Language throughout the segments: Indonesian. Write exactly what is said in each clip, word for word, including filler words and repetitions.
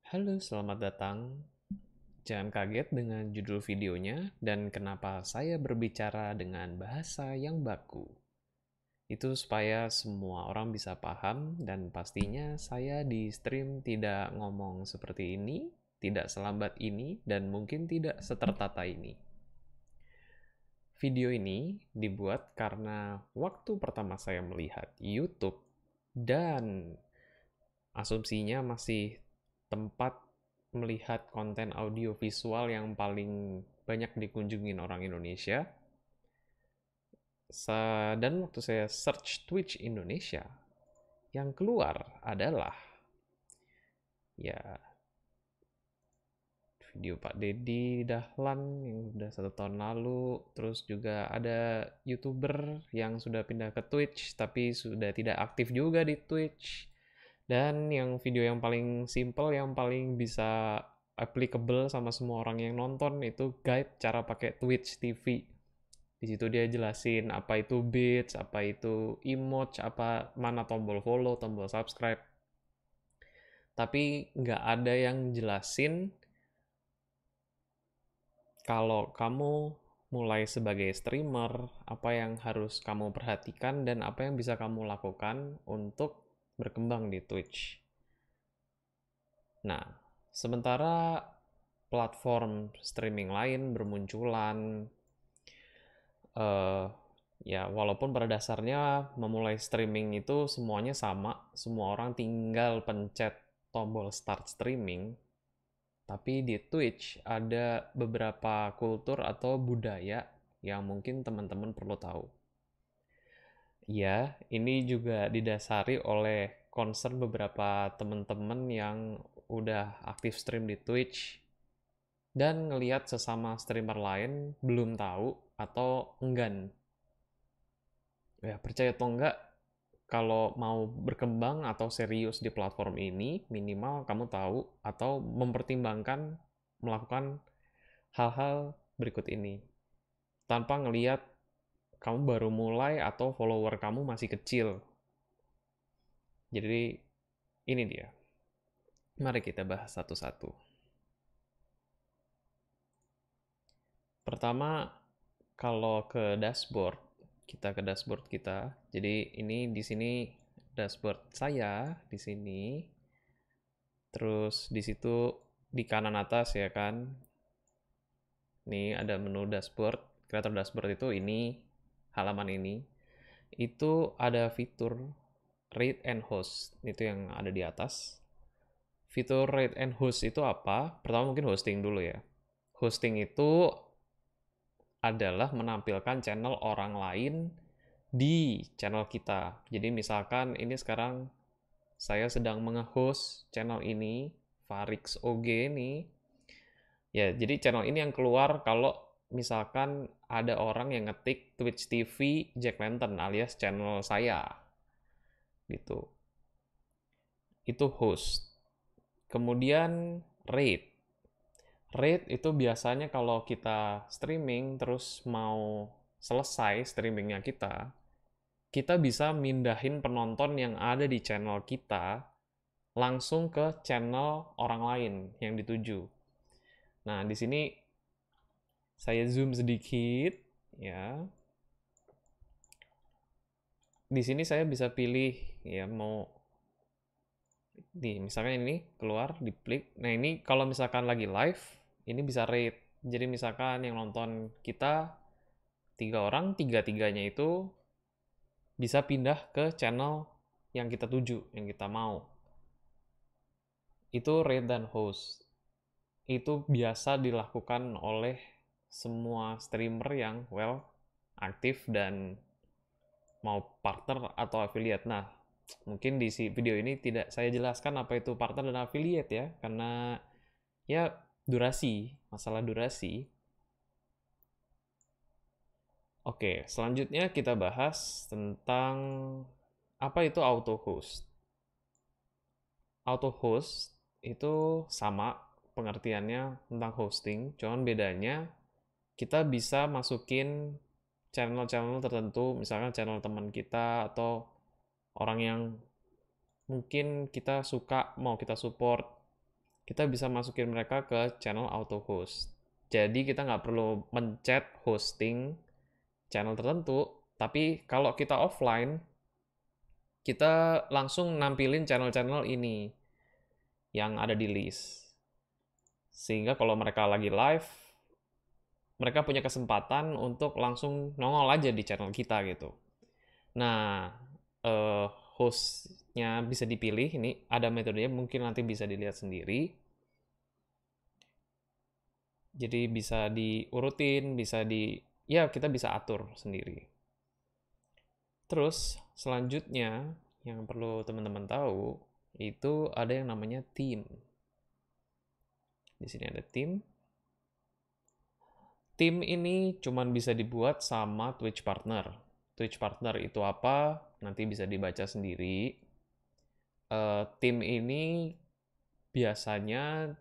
Halo, selamat datang. Jangan kaget dengan judul videonya dan kenapa saya berbicara dengan bahasa yang baku. Itu supaya semua orang bisa paham dan pastinya saya di stream tidak ngomong seperti ini, tidak selambat ini, dan mungkin tidak setertata ini. Video ini dibuat karena waktu pertama saya melihat YouTube dan asumsinya masih tempat melihat konten audio visual yang paling banyak dikunjungin orang Indonesia. Dan waktu saya search Twitch Indonesia, yang keluar adalah ya video Pak Deddy Dahlan yang udah satu tahun lalu, terus juga ada YouTuber yang sudah pindah ke Twitch tapi sudah tidak aktif juga di Twitch. Dan yang video yang paling simple, yang paling bisa applicable sama semua orang yang nonton itu guide cara pakai Twitch T V. Di situ dia jelasin apa itu bits, apa itu emote, apa mana tombol follow, tombol subscribe. Tapi nggak ada yang jelasin kalau kamu mulai sebagai streamer, apa yang harus kamu perhatikan dan apa yang bisa kamu lakukan untuk berkembang di Twitch. Nah, sementara platform streaming lain bermunculan, uh, ya walaupun pada dasarnya memulai streaming itu semuanya sama, semua orang tinggal pencet tombol start streaming, tapi di Twitch ada beberapa kultur atau budaya yang mungkin teman-teman perlu tahu. Ya, ini juga didasari oleh concern beberapa teman-teman yang udah aktif stream di Twitch dan ngelihat sesama streamer lain belum tahu atau enggan. Ya, percaya atau enggak, kalau mau berkembang atau serius di platform ini, minimal kamu tahu atau mempertimbangkan melakukan hal-hal berikut ini. Tanpa ngelihat kamu baru mulai atau follower kamu masih kecil. Jadi, ini dia. Mari kita bahas satu-satu. Pertama, kalau ke dashboard, kita ke dashboard kita. Jadi ini di sini dashboard saya di sini. Terus di situ di kanan atas ya kan. Ini ada menu dashboard. Creator dashboard itu ini halaman ini. Itu ada fitur rate and host. Itu yang ada di atas. Fitur rate and host itu apa? Pertama mungkin hosting dulu ya. Hosting itu adalah menampilkan channel orang lain di channel kita. Jadi misalkan ini sekarang saya sedang menge-host channel ini, Farix O G ini. Ya, jadi channel ini yang keluar kalau misalkan ada orang yang ngetik Twitch T V Jack Lantern alias channel saya. Gitu. Itu host. Kemudian rate. Rate itu biasanya kalau kita streaming terus mau selesai streamingnya kita, kita bisa mindahin penonton yang ada di channel kita langsung ke channel orang lain yang dituju. Nah, di sini saya zoom sedikit ya. Di sini saya bisa pilih ya mau di misalkan ini keluar di klik. Nah, ini kalau misalkan lagi live, ini bisa rate. Jadi misalkan yang nonton kita tiga orang, tiga-tiganya itu bisa pindah ke channel yang kita tuju, yang kita mau. Itu rate dan host. Itu biasa dilakukan oleh semua streamer yang well aktif dan mau partner atau affiliate. Nah, mungkin di video ini tidak saya jelaskan apa itu partner dan affiliate ya, karena ya durasi, masalah durasi. Oke, selanjutnya kita bahas tentang apa itu auto host. Auto host itu sama pengertiannya tentang hosting, cuman bedanya kita bisa masukin channel-channel tertentu, misalkan channel teman kita atau orang yang mungkin kita suka, mau kita support. kita bisa masukin mereka ke channel auto host. Jadi kita nggak perlu mencet hosting channel tertentu, tapi kalau kita offline, kita langsung nampilin channel-channel ini yang ada di list. Sehingga kalau mereka lagi live, mereka punya kesempatan untuk langsung nongol aja di channel kita gitu. Nah, eh, hostnya bisa dipilih, ini ada metodenya, mungkin nanti bisa dilihat sendiri. Jadi bisa diurutin, bisa di, ya kita bisa atur sendiri. Terus selanjutnya yang perlu teman-teman tahu itu ada yang namanya theme. Di sini ada theme. Theme ini cuman bisa dibuat sama Twitch partner. Twitch partner itu apa? Nanti bisa dibaca sendiri. Uh, theme ini biasanya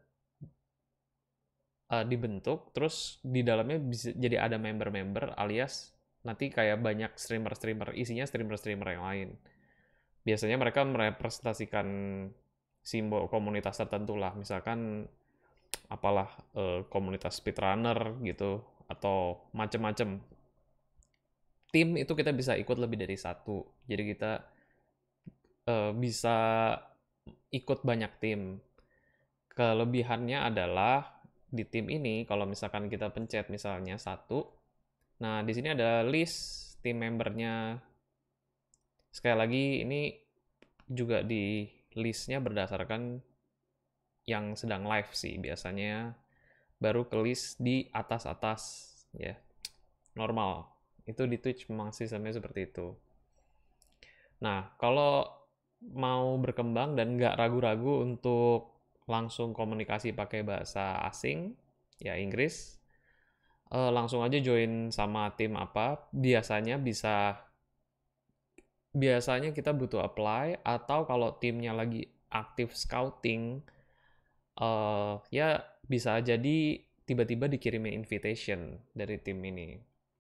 uh, dibentuk, terus di dalamnya bisa jadi ada member-member alias nanti kayak banyak streamer-streamer, isinya streamer-streamer yang lain. Biasanya mereka merepresentasikan simbol komunitas tertentu lah, misalkan apalah uh, komunitas speedrunner gitu, atau macem-macem. Tim itu kita bisa ikut lebih dari satu, jadi kita uh, bisa ikut banyak tim. Kelebihannya adalah di tim ini, kalau misalkan kita pencet misalnya satu, nah di sini ada list tim membernya. Sekali lagi ini juga di listnya berdasarkan yang sedang live sih, biasanya baru ke list di atas-atas ya, normal. Itu di Twitch memang sistemnya seperti itu. Nah, kalau mau berkembang dan nggak ragu-ragu untuk langsung komunikasi pakai bahasa asing, ya Inggris, eh, langsung aja join sama tim apa. Biasanya bisa, biasanya kita butuh apply, atau kalau timnya lagi aktif scouting, eh, ya bisa jadi tiba-tiba dikirimin invitation dari tim ini.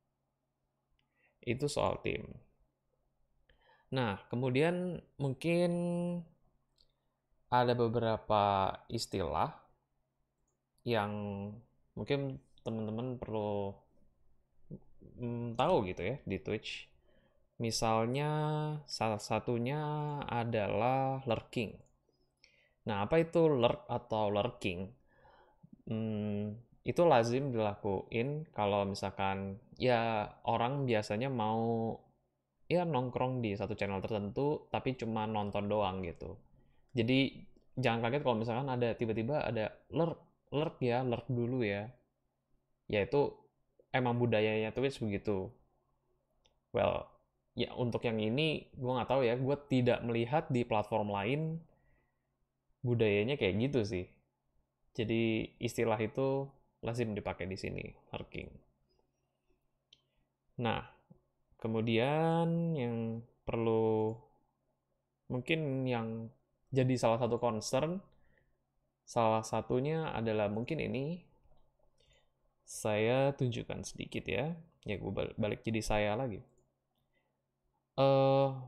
Itu soal tim. Nah, kemudian mungkin ada beberapa istilah yang mungkin teman-teman perlu mm, tahu gitu ya di Twitch. Misalnya salah satunya adalah lurking. Nah, apa itu lurk atau lurking? Hmm, itu lazim dilakuin kalau misalkan ya orang biasanya mau ya nongkrong di satu channel tertentu tapi cuma nonton doang gitu. Jadi jangan kaget kalau misalkan ada tiba-tiba ada lurk, lurk ya, lurk dulu ya. Ya itu emang budayanya Twitch begitu. Well, ya untuk yang ini gue nggak tahu ya, gue tidak melihat di platform lain budayanya kayak gitu sih. Jadi istilah itu lazim dipakai di sini, lurking. Nah, kemudian yang perlu mungkin yang jadi salah satu concern, salah satunya adalah mungkin ini, saya tunjukkan sedikit ya. Ya gue balik jadi saya lagi. Uh,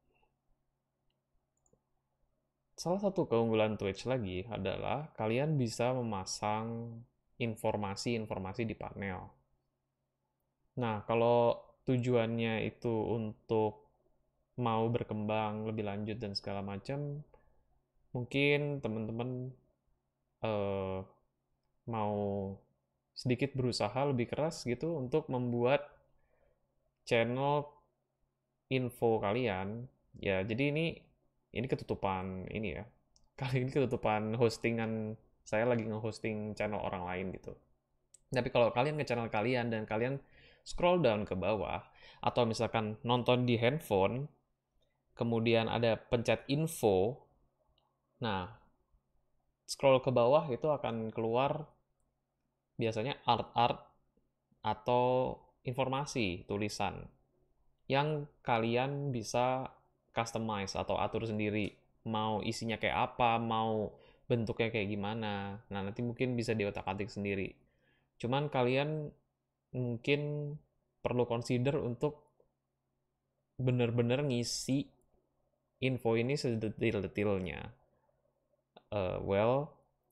salah satu keunggulan Twitch lagi adalah kalian bisa memasang informasi-informasi di panel. Nah, kalau tujuannya itu untuk mau berkembang lebih lanjut dan segala macam, mungkin teman-teman uh, mau sedikit berusaha lebih keras gitu untuk membuat channel info kalian. Ya, jadi ini ini ketutupan ini ya. Kali ini ketutupan hostingan, saya lagi nge-hosting channel orang lain gitu. Tapi kalau kalian ke channel kalian dan kalian scroll down ke bawah, atau misalkan nonton di handphone, kemudian ada pencet info, nah scroll ke bawah itu akan keluar biasanya art-art atau informasi tulisan yang kalian bisa customize atau atur sendiri, mau isinya kayak apa, mau bentuknya kayak gimana. Nah, nanti mungkin bisa diotak-atik sendiri. Cuman kalian mungkin perlu consider untuk bener-bener ngisi info ini sedetil-detilnya. Uh, well,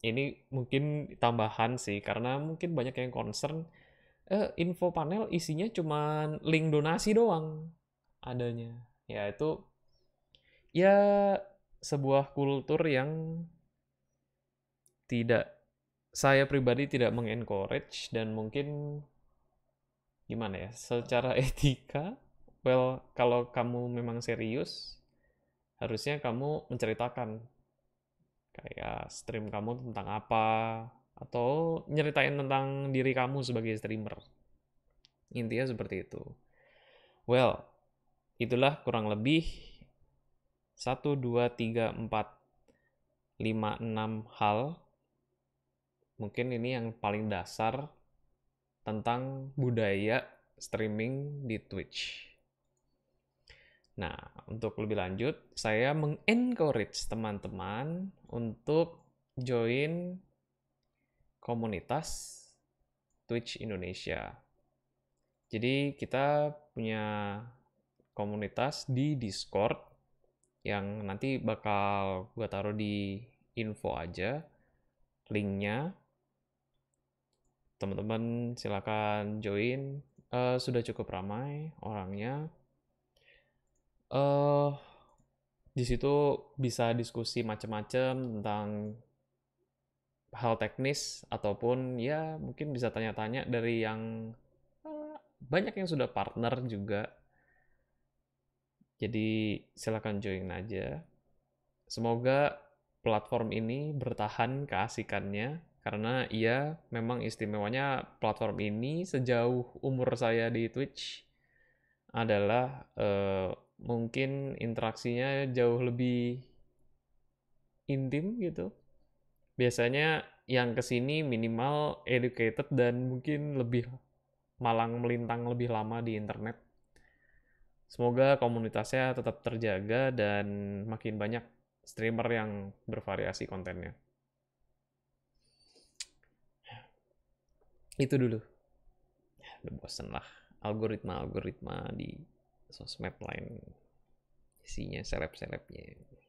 ini mungkin tambahan sih, karena mungkin banyak yang concern, eh, info panel isinya cuman link donasi doang adanya. Ya itu, ya sebuah kultur yang tidak, saya pribadi tidak mengencourage, dan mungkin gimana ya, secara etika, well, kalau kamu memang serius, harusnya kamu menceritakan kayak stream kamu tentang apa, atau nyeritain tentang diri kamu sebagai streamer. Intinya seperti itu. Well, itulah kurang lebih satu, dua, tiga, empat, lima, enam hal. Mungkin ini yang paling dasar tentang budaya streaming di Twitch. Nah, untuk lebih lanjut, saya mengencourage teman-teman untuk join komunitas Twitch Indonesia. Jadi kita punya komunitas di Discord yang nanti bakal gue taruh di info aja linknya. Teman-teman silakan join. Uh, sudah cukup ramai orangnya. Uh, di situ bisa diskusi macam-macam tentang hal teknis, ataupun ya mungkin bisa tanya-tanya dari yang uh, banyak yang sudah partner juga. Jadi silakan join aja. Semoga platform ini bertahan keasikannya, karena ia memang istimewanya platform ini sejauh umur saya di Twitch adalah eh, mungkin interaksinya jauh lebih intim gitu. Biasanya yang kesini minimal educated dan mungkin lebih malang melintang lebih lama di internet. Semoga komunitasnya tetap terjaga dan makin banyak streamer yang bervariasi kontennya. Itu dulu. Udah bosen lah. Algoritma-algoritma di sosmed lain. Isinya seleb-selebnya.